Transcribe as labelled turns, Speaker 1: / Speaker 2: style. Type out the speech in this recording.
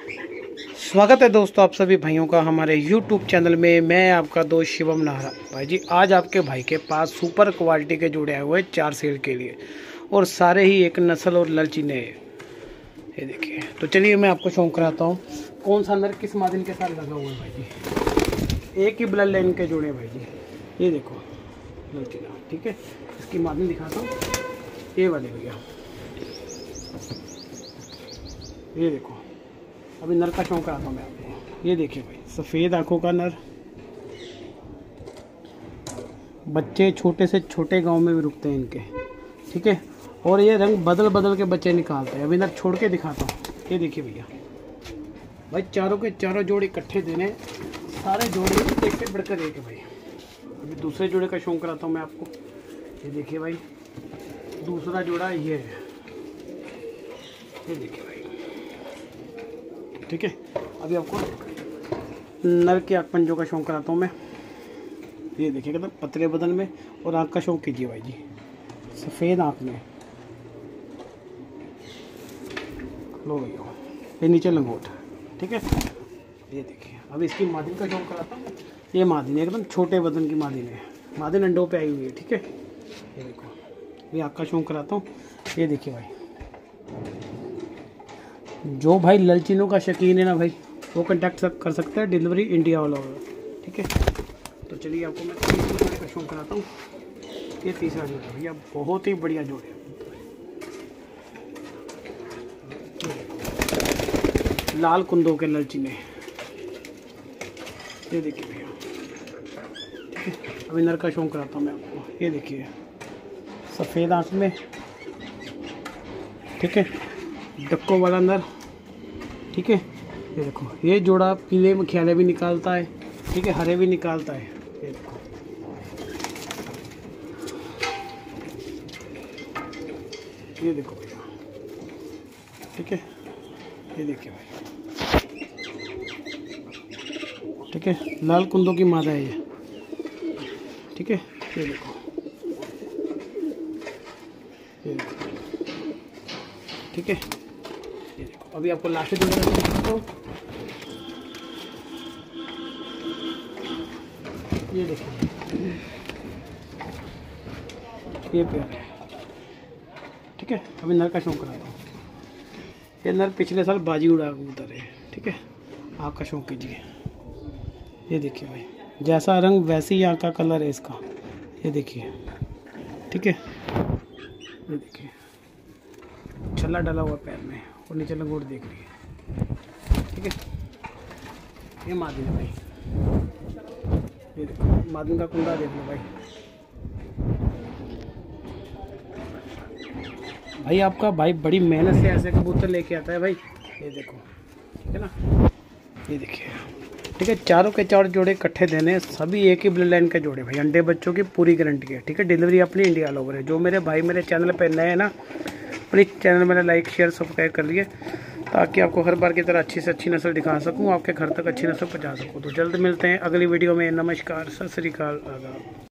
Speaker 1: स्वागत है दोस्तों आप सभी भाइयों का हमारे YouTube चैनल में। मैं आपका दोस्त शिवम नाहरा। भाई जी आज आपके भाई के पास सुपर क्वालिटी के जोड़े आए हुए हैं 4 सेल के लिए, और सारे ही एक नस्ल और ललचीने हैं। ये देखिए, तो चलिए मैं आपको शौक कराता हूँ कौन सा नर किस मादिन के साथ लगा हुआ है। भाई जी एक ही ब्लड लाइन के जोड़े भाई जी। ये देखो ललचीना, ठीक है। इसकी मादिन दिखाता हूँ, ये वाले भैया। ये देखो अभी नर का शौक कराता हूँ मैं आपको। ये देखिए भाई, सफ़ेद आंखों का नर। बच्चे छोटे से छोटे गांव में भी रुकते हैं इनके, ठीक है। और ये रंग बदल बदल के बच्चे निकालते हैं। अभी नर छोड़ के दिखाता हूँ। ये देखिए भैया, भाई चारों के चारों जोड़े इकट्ठे देने, सारे जोड़े एक से बढ़कर एक है भाई। अभी दूसरे जोड़े का शौक कराता हूँ मैं आपको। ये देखिए भाई, दूसरा जोड़ा ये है। ये देखिए भाई, ठीक है। अभी आपको नर के आँख पंजों का शौक कराता हूँ मैं। ये देखिए एकदम पतले बदन में, और आँख का शौक कीजिए भाई जी, सफ़ेद आँख में। लो भैया, ये नीचे लंगोट, ठीक है। ये देखिए अब इसकी मादिन का शौक कराता हूँ। ये मादिन एकदम छोटे बदन की मादिन है। मादिन अंडों पे आई हुई है, ठीक है। ये देखो, ये आँख का शौक कराता हूँ। ये देखिए भाई, जो भाई ललचीनों का शौकीन है ना भाई, वो कांटेक्ट कर सकते हैं। डिलीवरी इंडिया वाला होगा, ठीक है। तो चलिए आपको मैं तीसरे जोड़े का शौक कराता हूँ। ये तीसरा जोड़ा भैया बहुत ही बढ़िया जोड़े है। लाल कुंदों के ललचीने। ये देखिए भैया, ठीक है। अभी नर का शौक कराता हूँ मैं आपको। ये देखिए सफ़ेद आँख में, ठीक है, डक्कों वाला नर, ठीक है। ये देखो, ये जोड़ा पीले में ख्याले भी निकालता है, ठीक है, हरे भी निकालता है। ये देखो, ये देखो भैया, ठीक है। ये देखिए भाई, ठीक है, लाल कुंदों की मादा है ये, ठीक है। ये देखो, ये देखो, ठीक है। ये देखो अभी आपको लास्ट जोड़ा दिखाता हूँ। ये देखिए, ये पेयर है, ठीक है। अभी नर का शौक कराता हूँ। ये नर पिछले साल बाजी उड़ा के उतरे, ठीक है। आँख का शौक कीजिए। ये देखिए भाई, जैसा रंग वैसे ही आँख का कलर है इसका। ये देखिए, ठीक है। ये देखिए छल्ला डाला हुआ पैर में, और नीचे लंगोट देख रही है, ठीक है। ये मादिन है भाई। ये देखो मादिन का कुंडा देख लो भाई। भाई आपका भाई बड़ी मेहनत से ऐसे कबूतर लेके आता है भाई। ये देखो, ठीक है ना। ये देखिए, ठीक है। चारों के चार जोड़े इकट्ठे देने, सभी एक ही ब्लड लाइन के जोड़े भाई। अंडे बच्चों की पूरी गारंटी है, ठीक है। डिलीवरी अपनी इंडिया ऑल ओवर है। जो मेरे भाई मेरे चैनल पे नए हैं ना, प्लीज़ चैनल मेरा लाइक शेयर सब्सक्राइब कर लिए, ताकि आपको हर बार की तरह अच्छी से अच्छी नस्ल दिखा सकूं, आपके घर तक अच्छी नस्ल पहुंचा सकूं। तो जल्द मिलते हैं अगली वीडियो में। नमस्कार, सत श्री अकाल, आदाब।